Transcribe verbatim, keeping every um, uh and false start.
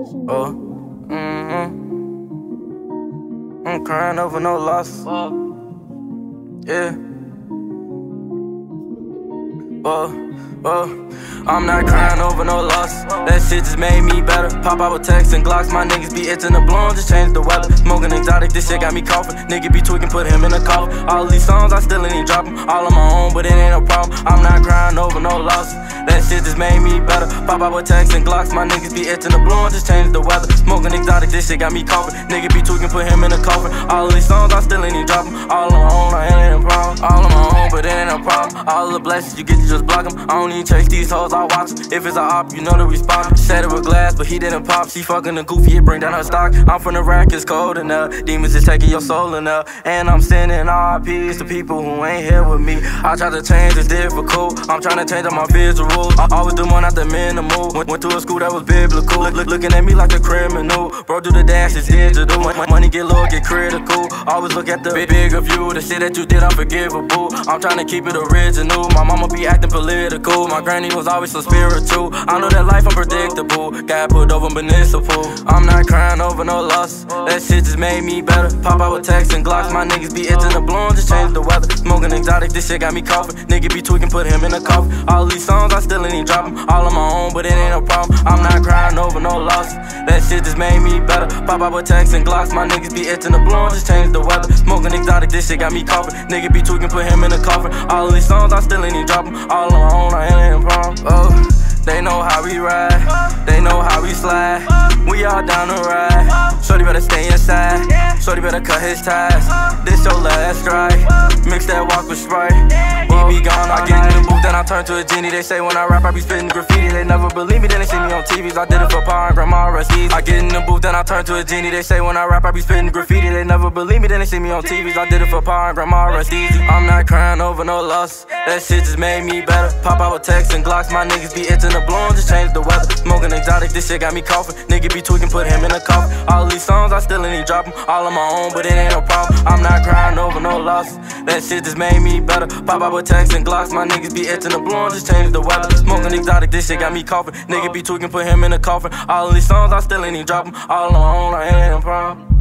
Oh, mm-hmm. I'm crying over no loss. Yeah. Oh, oh. I'm not crying over no loss. That shit just made me better. Pop out with texts and Glocks. My niggas be itching the blown, just change the weather. Smoking exotic, this shit got me coughing. Nigga be tweaking, put him in a coffin. All these songs I still ain't drop them. All on my own, but it ain't no problem. I'm not crying over no loss. That shit just made me better. Pop out with texts and Glocks. My niggas be itching the blown, just change the weather. Smoking exotic, this shit got me coughing. Nigga be tweaking, put him in a coffin. All these songs I still ain't drop them. All on my own, I ain't no problem. All on my own, but it ain't no problem. All the blessings you get, you just block them. I don't even chase these hoes, I watch them. If it's a op, you know the response. Shattered with glass, but he didn't pop. She fucking the goofy, it bring down her stock. I'm from the rack, it's cold enough. Demons is taking your soul enough. And I'm sending R I Ps to people who ain't here with me. I try to change, it's difficult. I'm trying to change up my visuals. I always do one at the minimal. Went, went to a school that was biblical. Look, look, looking at me like a criminal. Bro, do the dash, it's digital. Money get low, get critical. Always look at the big, bigger view. The shit that you did, unforgivable. I'm trying to keep it original. My mama be acting political. My granny was always so spiritual. I know that life unpredictable. Got put over municipal. I'm not crying over no loss. That shit just made me better. Pop out with texts and Glocks. My niggas be itching the blown, just change the weather. Smoking exotic, this shit got me coughing. Nigga be tweaking, put him in a coffin. All these songs I still ain't drop them. All on my own, but it ain't no problem. I'm not crying over no loss. That shit just made me better. Pop out with texts and Glocks. My niggas be itching the blown, just change the weather. Smoking exotic, this shit got me coughing. Nigga be tweaking, put him in a coffin. All these songs I still ain't drop them. All on my own, I ain't no problem. Oh. They know how we ride, they know how we slide. We all down the ride. Shorty better stay inside, shorty better cut his ties. This your last strike, mix that walk with Sprite. He be gone, I get in the booth, then I turn to a genie. They say when I rap I be spitting graffiti. They never believe me, then they see me on T Vs. I did it for power and grandma recipes. I get in the booth, then I turn to a genie. They say when I rap I be spitting graffiti. They never believe me, then they see me on T Vs. I did it for power and grandma recipes. I'm not crying over no loss. That shit just made me better. Pop out with texts and Glocks. My niggas be itching the blown, just change the weather. Smoking exotic, this shit got me coughing. Nigga be tweaking, put him in a coffin. All these songs I still ain't drop them. All on my own, but it ain't no problem. I'm not crying over no loss. That shit just made me better. Pop out with texts and Glocks. My niggas be itching the blown, just change the weather. Smoking exotic, this shit got me coughing. Nigga be tweaking, put him in a coffin. All these songs I still ain't drop them. All on my own, I ain't no problem.